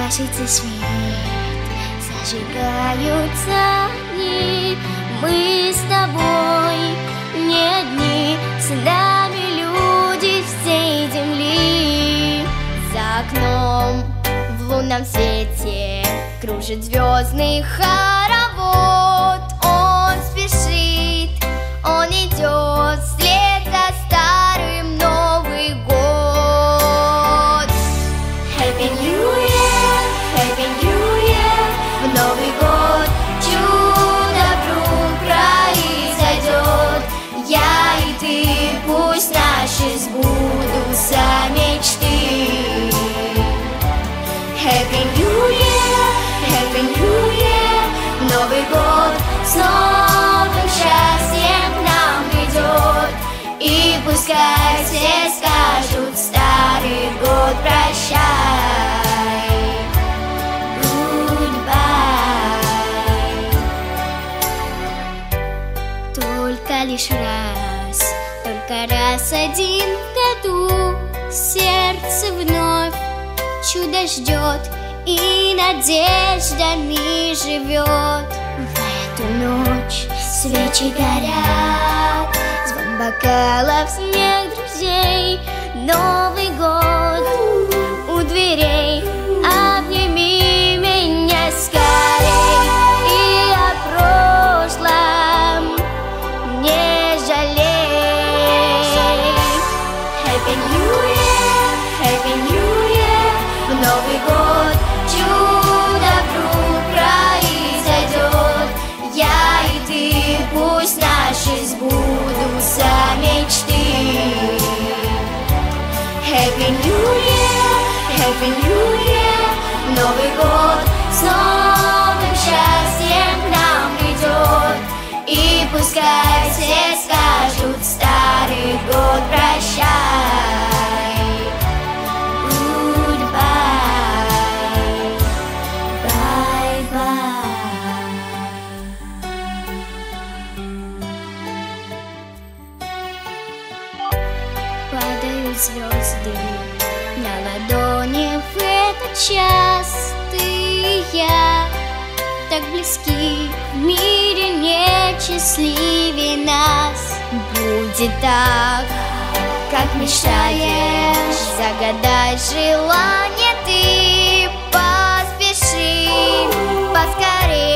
гасится свет, зажигаются огни. Мы с тобой не одни, с нами люди всей земли. За окном в лунном свете кружит звездный хоровод. Он спешит, он идет вслед за старым Новый год. Happy New Year, Happy New Year. В Новый год чудо вдруг произойдет. Я и ты, пусть наши сбудутся мечты. Happy New Year, Happy New Year. Новый год с новым счастьем к нам идет. И пускай все скажут старый год прощай. Goodbye. Только лишь раз, только раз один в году сердце вновь чудо ждет и надеждами живет. В эту ночь свечи горят, звон бокалов, смех друзей. Новый год у дверей, обними меня скорей. И о прошлом не жалей. Happy New Year, Happy New Year. В Новый год чудо вдруг произойдет. Я и ты, пусть наши сбудутся мечты. Happy New Year, Happy New Year. В Новый год с новым счастьем к нам идет. И пускай все скажут старый год прощай. Падают звезды на ладони в этот час. Ты и я так близки, в мире нет счастливее нас. Будет так, как мечтаешь, загадай желание ты, поспеши поскорей.